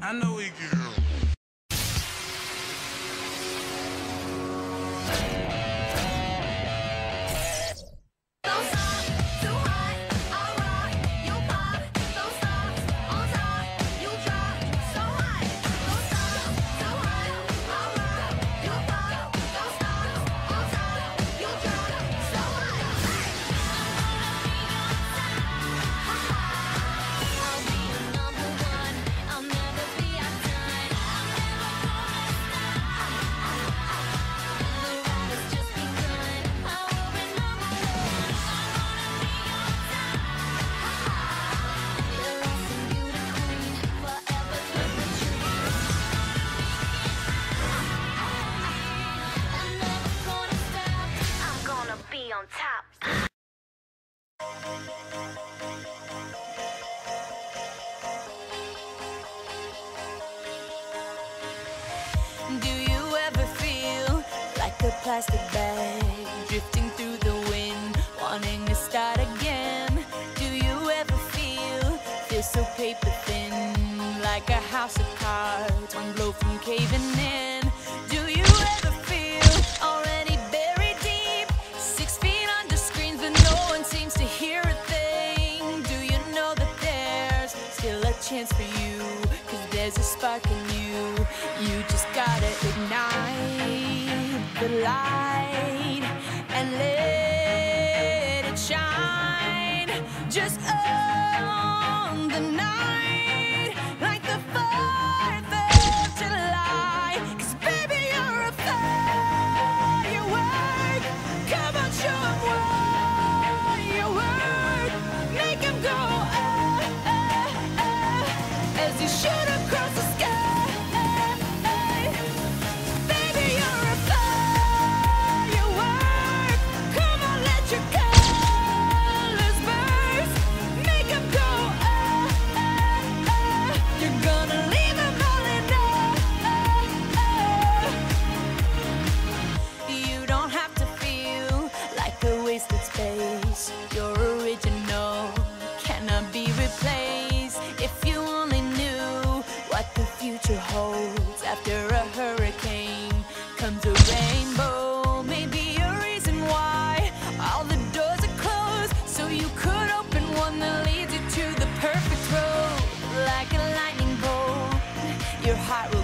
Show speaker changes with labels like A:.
A: I know we can.
B: On top.
C: Do you ever feel like a plastic bag drifting through the wind, wanting to start again? Do you ever feel so paper thin, like a house of cards, one blow from caving in? Do you ever feel already buried deep, 6 feet under screens, but no one seems to hear a thing? Do you know that there's still a chance for you, 'cause there's a spark in you? You just gotta ignite the light and let it shine. Just own the night like the 4th of July. 'Cause baby, you're a firework. Come on, show 'em what you work. Make 'em go as you shoot across the sky. Space, your original cannot be replaced. If you only knew what the future holds, after a hurricane comes a rainbow. Maybe a reason why all the doors are closed, so you could open one that leads you to the perfect road. Like a lightning bolt, your heart will